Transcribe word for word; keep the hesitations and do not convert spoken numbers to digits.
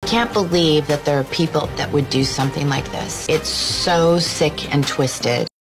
Can't believe that there are people that would do something like this. It's so sick and twisted.